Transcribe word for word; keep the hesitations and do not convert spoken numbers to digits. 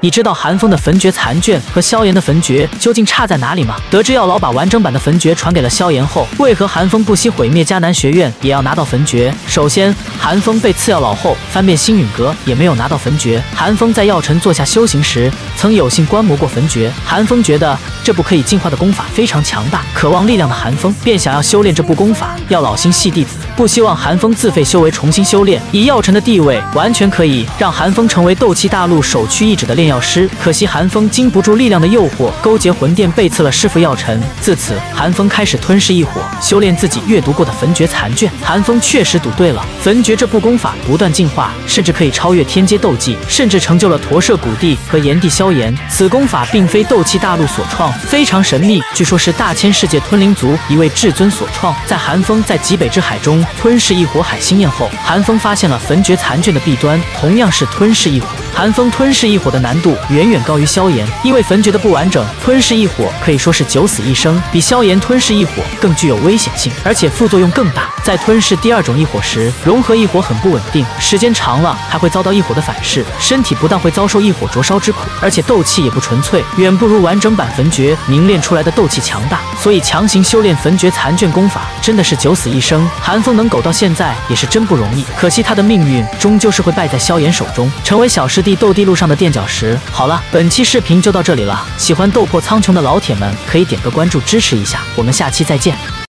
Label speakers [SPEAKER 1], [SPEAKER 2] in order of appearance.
[SPEAKER 1] 你知道韩风的焚诀残卷和萧炎的焚诀究竟差在哪里吗？得知药老把完整版的焚诀传给了萧炎后，为何韩风不惜毁灭迦南学院也要拿到焚诀？首先，韩风被赐药老后翻遍星陨阁也没有拿到焚诀。韩风在药尘坐下修行时，曾有幸观摩过焚诀。韩风觉得这部可以进化的功法非常强大，渴望力量的韩风便想要修炼这部功法。药老心系弟子，不希望韩风自废修为重新修炼。以药尘的地位，完全可以让韩风成为斗气大陆首屈一指的炼药师。可惜韩风经不住力量的诱惑，勾结魂殿背刺了师傅药尘。自此，韩风开始吞噬异火，修炼自己阅读过的焚诀残卷。韩风确实赌对了，焚诀这部功法不断进化，甚至可以超越天阶斗技，甚至成就了驼舍古帝和炎帝萧炎。此功法并非斗气大陆所创，非常神秘，据说是大千世界吞灵族一位至尊所创。在韩风在极北之海中吞噬异火海星焰后，韩风发现了焚诀残卷的弊端，同样是吞噬异火。韩风吞噬异火的难度远远高于萧炎，因为焚诀的不完整，吞噬异火可以说是九死一生，比萧炎吞噬异火更具有危险性，而且副作用更大。在吞噬第二种异火时，融合异火很不稳定，时间长了还会遭到异火的反噬，身体不但会遭受异火灼烧之苦，而且斗气也不纯粹，远不如完整版焚诀凝练出来的斗气强大。所以强行修炼焚诀残卷功法真的是九死一生。韩风能苟到现在也是真不容易，可惜他的命运终究是会败在萧炎手中，成为小师弟斗帝路上的垫脚石。好了，本期视频就到这里了，喜欢斗破苍穹的老铁们可以点个关注支持一下，我们下期再见。